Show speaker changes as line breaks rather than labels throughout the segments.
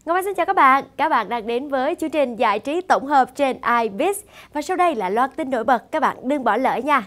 Ngọc Anh xin chào các bạn đang đến với chương trình giải trí tổng hợp trên iBiz. Và sau đây là loạt tin nổi bật, các bạn đừng bỏ lỡ nha.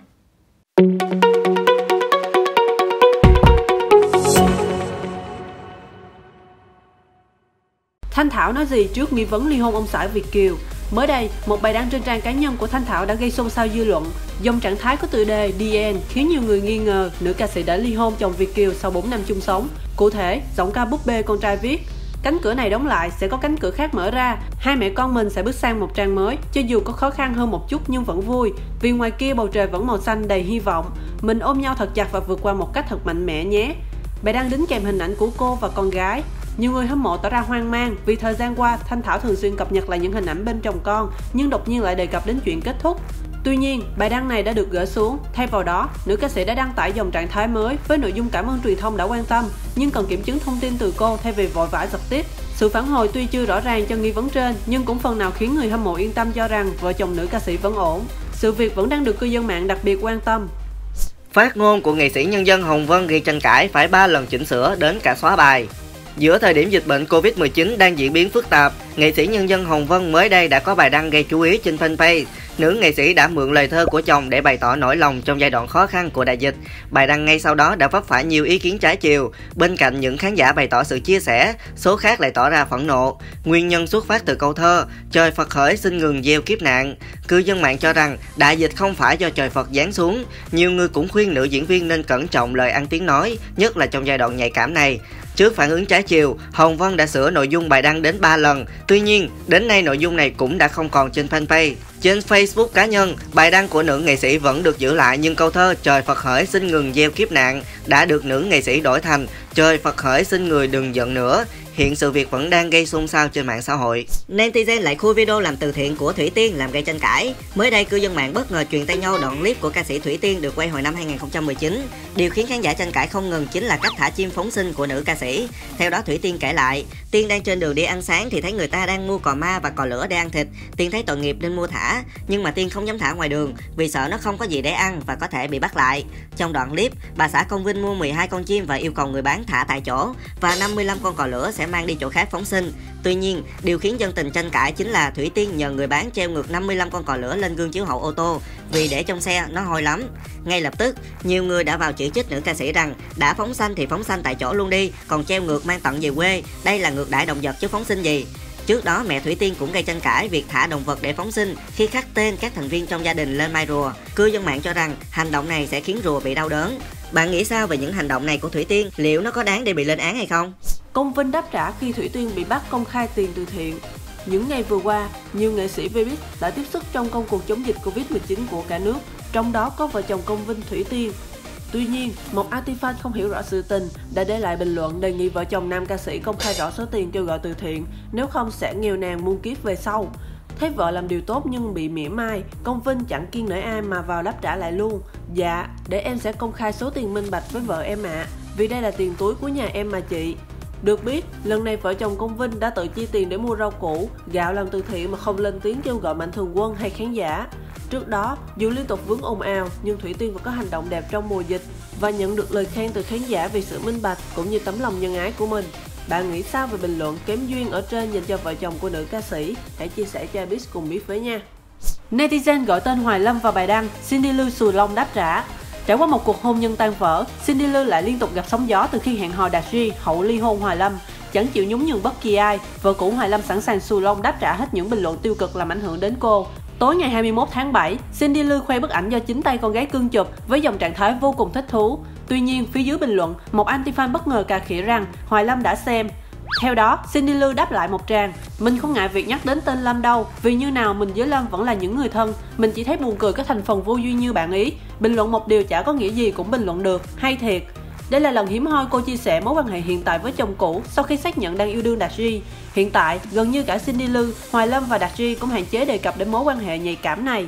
Thanh Thảo nói gì trước nghi vấn ly hôn ông xã Việt kiều? Mới đây, một bài đăng trên trang cá nhân của Thanh Thảo đã gây xôn xao dư luận. Dòng trạng thái có tựa đề DN khiến nhiều người nghi ngờ nữ ca sĩ đã ly hôn chồng Việt kiều sau 4 năm chung sống. Cụ thể, giọng ca búp bê con trai viết: cánh cửa này đóng lại sẽ có cánh cửa khác mở ra, hai mẹ con mình sẽ bước sang một trang mới, cho dù có khó khăn hơn một chút nhưng vẫn vui, vì ngoài kia bầu trời vẫn màu xanh đầy hy vọng. Mình ôm nhau thật chặt và vượt qua một cách thật mạnh mẽ nhé. Bài đăng đính kèm hình ảnh của cô và con gái. Nhiều người hâm mộ tỏ ra hoang mang vì thời gian qua Thanh Thảo thường xuyên cập nhật lại những hình ảnh bên chồng con, nhưng đột nhiên lại đề cập đến chuyện kết thúc. Tuy nhiên, bài đăng này đã được gỡ xuống. Thay vào đó, nữ ca sĩ đã đăng tải dòng trạng thái mới với nội dung cảm ơn truyền thông đã quan tâm, nhưng cần kiểm chứng thông tin từ cô thay vì vội vã giật tiếp. Sự phản hồi tuy chưa rõ ràng cho nghi vấn trên, nhưng cũng phần nào khiến người hâm mộ yên tâm cho rằng vợ chồng nữ ca sĩ vẫn ổn. Sự việc vẫn đang được cư dân mạng đặc biệt quan tâm.
Phát ngôn của nghệ sĩ nhân dân Hồng Vân gây tranh cãi, phải 3 lần chỉnh sửa đến cả xóa bài. Giữa thời điểm dịch bệnh Covid-19 đang diễn biến phức tạp, nghệ sĩ nhân dân Hồng Vân mới đây đã có bài đăng gây chú ý trên fanpage. Nữ nghệ sĩ đã mượn lời thơ của chồng để bày tỏ nỗi lòng trong giai đoạn khó khăn của đại dịch. Bài đăng ngay sau đó đã vấp phải nhiều ý kiến trái chiều. Bên cạnh những khán giả bày tỏ sự chia sẻ, số khác lại tỏ ra phẫn nộ. Nguyên nhân xuất phát từ câu thơ "Trời Phật khởi xin ngừng gieo kiếp nạn". Cư dân mạng cho rằng đại dịch không phải do trời Phật giáng xuống. Nhiều người cũng khuyên nữ diễn viên nên cẩn trọng lời ăn tiếng nói, nhất là trong giai đoạn nhạy cảm này. Trước phản ứng trái chiều, Hồng Vân đã sửa nội dung bài đăng đến 3 lần. Tuy nhiên, đến nay nội dung này cũng đã không còn trên fanpage. Trên Facebook cá nhân, bài đăng của nữ nghệ sĩ vẫn được giữ lại, nhưng câu thơ "Trời Phật khởi xin ngừng gieo kiếp nạn" đã được nữ nghệ sĩ đổi thành "Trời Phật khởi xin người đừng giận nữa". Hiện sự việc vẫn đang gây xôn xao trên mạng xã hội.
Netizen lại khui video làm từ thiện của Thủy Tiên làm gây tranh cãi. Mới đây, cư dân mạng bất ngờ truyền tay nhau đoạn clip của ca sĩ Thủy Tiên được quay hồi năm 2019. Điều khiến khán giả tranh cãi không ngừng chính là cách thả chim phóng sinh của nữ ca sĩ. Theo đó, Thủy Tiên kể lại, Tiên đang trên đường đi ăn sáng thì thấy người ta đang mua cò ma và cò lửa để ăn thịt. Tiên thấy tội nghiệp nên mua thả, nhưng mà Tiên không dám thả ngoài đường vì sợ nó không có gì để ăn và có thể bị bắt lại. Trong đoạn clip, bà xã Công Vinh mua 12 con chim và yêu cầu người bán thả tại chỗ, và 55 con cò lửa sẽ mang đi chỗ khác phóng sinh. Tuy nhiên, điều khiến dân tình tranh cãi chính là Thủy Tiên nhờ người bán treo ngược 55 con cò lửa lên gương chiếu hậu ô tô vì để trong xe nó hôi lắm. Ngay lập tức, nhiều người đã vào chỉ trích nữ ca sĩ rằng đã phóng sanh thì phóng sanh tại chỗ luôn đi, còn treo ngược mang tận về quê, đây là ngược đãi động vật chứ phóng sinh gì. Trước đó, mẹ Thủy Tiên cũng gây tranh cãi việc thả động vật để phóng sinh khi khắc tên các thành viên trong gia đình lên mai rùa. Cư dân mạng cho rằng hành động này sẽ khiến rùa bị đau đớn. Bạn nghĩ sao về những hành động này của Thủy Tiên? Liệu nó có đáng để bị lên án hay không?
Công Vinh đáp trả khi Thủy Tiên bị bắt công khai tiền từ thiện. Những ngày vừa qua, nhiều nghệ sĩ Vbiz đã tiếp sức trong công cuộc chống dịch Covid-19 của cả nước, trong đó có vợ chồng Công Vinh Thủy Tiên. Tuy nhiên, một anti-fan không hiểu rõ sự tình đã để lại bình luận đề nghị vợ chồng nam ca sĩ công khai rõ số tiền kêu gọi từ thiện, nếu không sẽ nghèo nàn muôn kiếp về sau. Thấy vợ làm điều tốt nhưng bị mỉa mai, Công Vinh chẳng kiêng nể ai mà vào đáp trả lại luôn: "Dạ, để em sẽ công khai số tiền minh bạch với vợ em ạ, vì đây là tiền túi của nhà em mà chị." Được biết, lần này vợ chồng Công Vinh đã tự chi tiền để mua rau củ, gạo làm từ thiện mà không lên tiếng kêu gọi mạnh thường quân hay khán giả. Trước đó, dù liên tục vướng ồn ào, nhưng Thủy Tiên vẫn có hành động đẹp trong mùa dịch và nhận được lời khen từ khán giả vì sự minh bạch cũng như tấm lòng nhân ái của mình. Bạn nghĩ sao về bình luận kém duyên ở trên dành cho vợ chồng của nữ ca sĩ? Hãy chia sẻ cho iBiz cùng biết với nha. Netizen gọi tên Hoài Lâm vào bài đăng, Cindy Lưu xù lông đáp trả. Trải qua một cuộc hôn nhân tan vỡ, Cindy Lưu lại liên tục gặp sóng gió từ khi hẹn hò Đạt Duy hậu ly hôn Hoài Lâm. Chẳng chịu nhún nhường bất kỳ ai, vợ cũ Hoài Lâm sẵn sàng xù lông đáp trả hết những bình luận tiêu cực làm ảnh hưởng đến cô. Tối ngày 21 tháng 7, Cindy Lưu khoe bức ảnh do chính tay con gái cưng chụp với dòng trạng thái vô cùng thích thú. Tuy nhiên, phía dưới bình luận, một anti-fan bất ngờ cà khịa rằng Hoài Lâm đã xem. Theo đó, Cindy Lưu đáp lại một tràng: "Mình không ngại việc nhắc đến tên Lâm đâu, vì như nào mình với Lâm vẫn là những người thân. Mình chỉ thấy buồn cười các thành phần vô duyên như bạn ý. Bình luận một điều chả có nghĩa gì cũng bình luận được, hay thiệt." Đây là lần hiếm hoi cô chia sẻ mối quan hệ hiện tại với chồng cũ sau khi xác nhận đang yêu đương Đạt Duy. Hiện tại, gần như cả Cindy Lưu, Hoài Lâm và Đạt Duy cũng hạn chế đề cập đến mối quan hệ nhạy cảm này.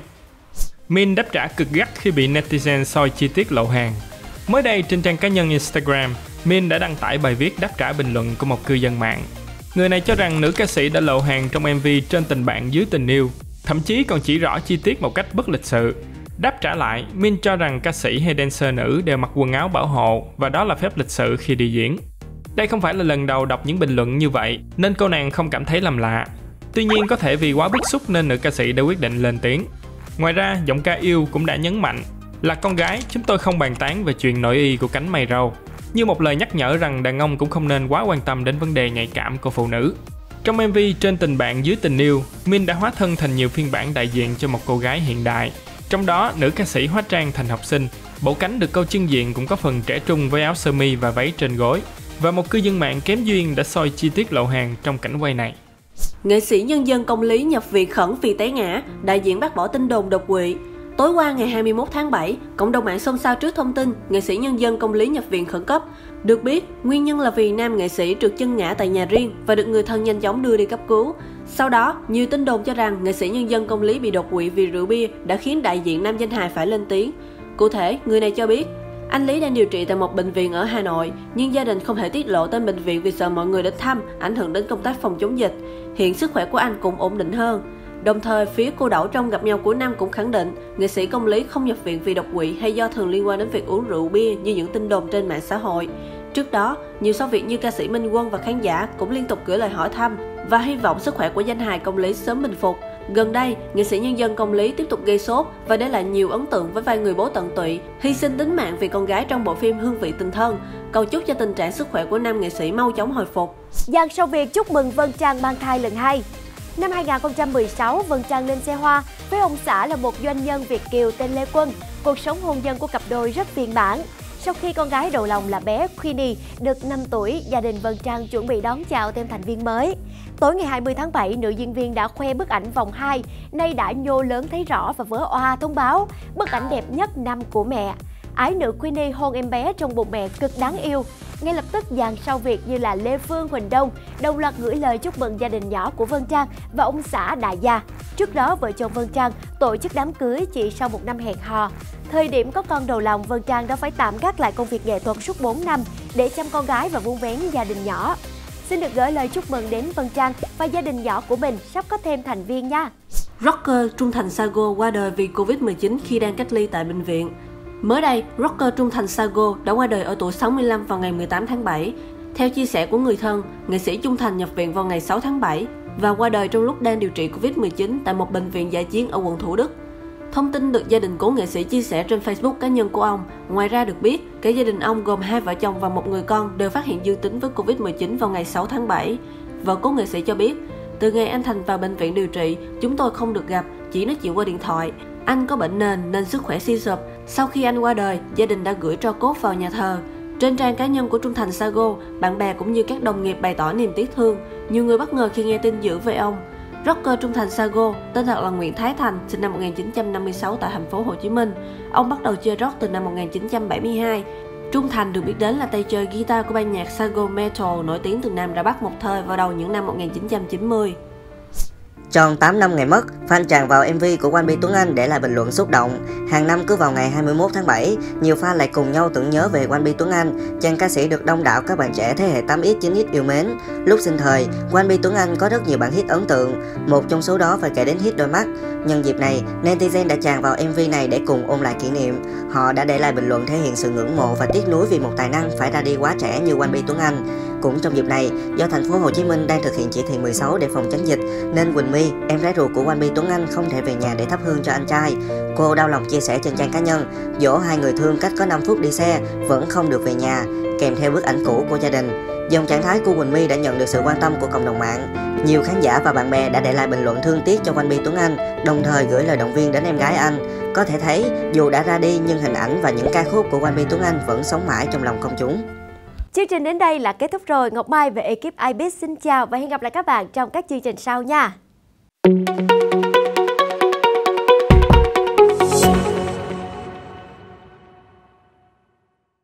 Min đáp trả cực gắt khi bị netizen soi chi tiết lậu hàng. Mới đây, trên trang cá nhân Instagram, Min đã đăng tải bài viết đáp trả bình luận của một cư dân mạng. Người này cho rằng nữ ca sĩ đã lậu hàng trong MV Trên Tình Bạn Dưới Tình Yêu, thậm chí còn chỉ rõ chi tiết một cách bất lịch sự. Đáp trả lại, Min cho rằng ca sĩ hay dancer nữ đều mặc quần áo bảo hộ và đó là phép lịch sự khi đi diễn. Đây không phải là lần đầu đọc những bình luận như vậy, nên cô nàng không cảm thấy làm lạ. Tuy nhiên có thể vì quá bức xúc nên nữ ca sĩ đã quyết định lên tiếng. Ngoài ra, giọng ca yêu cũng đã nhấn mạnh: là con gái, chúng tôi không bàn tán về chuyện nội y của cánh mày râu, như một lời nhắc nhở rằng đàn ông cũng không nên quá quan tâm đến vấn đề nhạy cảm của phụ nữ. Trong MV Trên Tình Bạn Dưới Tình Yêu, Min đã hóa thân thành nhiều phiên bản đại diện cho một cô gái hiện đại. Trong đó, nữ ca sĩ hóa trang thành học sinh, bộ cánh được câu chân diện cũng có phần trẻ trung với áo sơ mi và váy trên gối. Và một cư dân mạng kém duyên đã soi chi tiết lộ hàng trong cảnh quay này.
Nghệ sĩ nhân dân Công Lý nhập viện khẩn vì té ngã, đại diện bác bỏ tin đồn đột quỵ. Tối qua ngày 21 tháng 7, cộng đồng mạng xôn xao trước thông tin nghệ sĩ nhân dân Công Lý nhập viện khẩn cấp. Được biết, nguyên nhân là vì nam nghệ sĩ trượt chân ngã tại nhà riêng và được người thân nhanh chóng đưa đi cấp cứu. Sau đó, nhiều tin đồn cho rằng nghệ sĩ nhân dân Công Lý bị đột quỵ vì rượu bia đã khiến đại diện nam danh hài phải lên tiếng. Cụ thể, người này cho biết, anh Lý đang điều trị tại một bệnh viện ở Hà Nội, nhưng gia đình không thể tiết lộ tên bệnh viện vì sợ mọi người đến thăm, ảnh hưởng đến công tác phòng chống dịch. Hiện sức khỏe của anh cũng ổn định hơn. Đồng thời, phía cô Đậu trong gặp nhau của năm cũng khẳng định nghệ sĩ Công Lý không nhập viện vì đột quỵ hay do thường liên quan đến việc uống rượu bia như những tin đồn trên mạng xã hội. Trước đó, nhiều sao Việt như ca sĩ Minh Quân và khán giả cũng liên tục gửi lời hỏi thăm và hy vọng sức khỏe của danh hài Công Lý sớm bình phục. Gần đây, nghệ sĩ nhân dân Công Lý tiếp tục gây sốt và để lại nhiều ấn tượng với vai người bố tận tụy, hy sinh tính mạng vì con gái trong bộ phim Hương Vị Tình Thân. Cầu chúc cho tình trạng sức khỏe của nam nghệ sĩ mau chóng hồi phục.
Dàn sao Việt chúc mừng Vân Trang mang thai lần 2. Năm 2016, Vân Trang lên xe hoa với ông xã là một doanh nhân Việt kiều tên Lê Quân. Cuộc sống hôn nhân của cặp đôi rất viên mãn. Sau khi con gái đầu lòng là bé Queenie được 5 tuổi, gia đình Vân Trang chuẩn bị đón chào thêm thành viên mới. Tối ngày 20 tháng 7, nữ diễn viên đã khoe bức ảnh vòng 2, nay đã nhô lớn thấy rõ và vỡ òa thông báo bức ảnh đẹp nhất năm của mẹ. Ái nữ Queenie hôn em bé trong bụng mẹ cực đáng yêu. Ngay lập tức, dàn sao Việt như là Lê Phương, Huỳnh Đông đồng loạt gửi lời chúc mừng gia đình nhỏ của Vân Trang và ông xã đại gia. Trước đó, vợ chồng Vân Trang tổ chức đám cưới chỉ sau 1 năm hẹn hò. Thời điểm có con đầu lòng, Vân Trang đã phải tạm gác lại công việc nghệ thuật suốt 4 năm để chăm con gái và vun vén gia đình nhỏ. Xin được gửi lời chúc mừng đến Vân Trang và gia đình nhỏ của mình sắp có thêm thành viên nha.
Rocker Trung Thành Sago qua đời vì Covid-19 khi đang cách ly tại bệnh viện. Mới đây, rocker Trung Thành Sago đã qua đời ở tuổi 65 vào ngày 18 tháng 7. Theo chia sẻ của người thân, nghệ sĩ Trung Thành nhập viện vào ngày 6 tháng 7 và qua đời trong lúc đang điều trị Covid-19 tại một bệnh viện dã chiến ở quận Thủ Đức. Thông tin được gia đình cố nghệ sĩ chia sẻ trên Facebook cá nhân của ông. Ngoài ra được biết, cả gia đình ông gồm 2 vợ chồng và 1 người con đều phát hiện dương tính với Covid-19 vào ngày 6 tháng 7. Vợ cố nghệ sĩ cho biết, từ ngày anh Thành vào bệnh viện điều trị, chúng tôi không được gặp, chỉ nói chuyện qua điện thoại. Anh có bệnh nền nên sức khỏe suy sụp. Sau khi anh qua đời, gia đình đã gửi tro cốt vào nhà thờ. Trên trang cá nhân của Trung Thành Sago, bạn bè cũng như các đồng nghiệp bày tỏ niềm tiếc thương. Nhiều người bất ngờ khi nghe tin dữ về ông. Rocker Trung Thành Sago, tên thật là Nguyễn Thái Thành, sinh năm 1956 tại thành phố Hồ Chí Minh. Ông bắt đầu chơi rock từ năm 1972. Trung Thành được biết đến là tay chơi guitar của ban nhạc Sago Metal nổi tiếng từ Nam ra Bắc một thời vào đầu những năm 1990.
Tròn 8 năm ngày mất, fan tràn vào MV của Quang Bi Tuấn Anh để lại bình luận xúc động. Hàng năm cứ vào ngày 21 tháng 7, nhiều fan lại cùng nhau tưởng nhớ về Quang Bi Tuấn Anh, chàng ca sĩ được đông đảo các bạn trẻ thế hệ 8X, 9X yêu mến. Lúc sinh thời, Quang Bi Tuấn Anh có rất nhiều bản hit ấn tượng, một trong số đó phải kể đến hit Đôi Mắt. Nhân dịp này, netizen đã tràn vào MV này để cùng ôn lại kỷ niệm. Họ đã để lại bình luận thể hiện sự ngưỡng mộ và tiếc nuối vì một tài năng phải ra đi quá trẻ như Quang Bi Tuấn Anh. Cũng trong dịp này, do thành phố Hồ Chí Minh đang thực hiện chỉ thị 16 để phòng chống dịch, nên Quỳnh My, em gái ruột của Quang Bi Tuấn Anh không thể về nhà để thắp hương cho anh trai. Cô đau lòng chia sẻ trên trang cá nhân, dỗ hai người thương cách có 5 phút đi xe vẫn không được về nhà, kèm theo bức ảnh cũ của gia đình. Dòng trạng thái của Quỳnh My đã nhận được sự quan tâm của cộng đồng mạng. Nhiều khán giả và bạn bè đã để lại bình luận thương tiếc cho Quang Bi Tuấn Anh, đồng thời gửi lời động viên đến em gái anh. Có thể thấy, dù đã ra đi nhưng hình ảnh và những ca khúc của Quang Bi Tuấn Anh vẫn sống mãi trong lòng công chúng.
Chương trình đến đây là kết thúc rồi. Ngọc Mai về ekip iBiz xin chào và hẹn gặp lại các bạn trong các chương trình sau nha.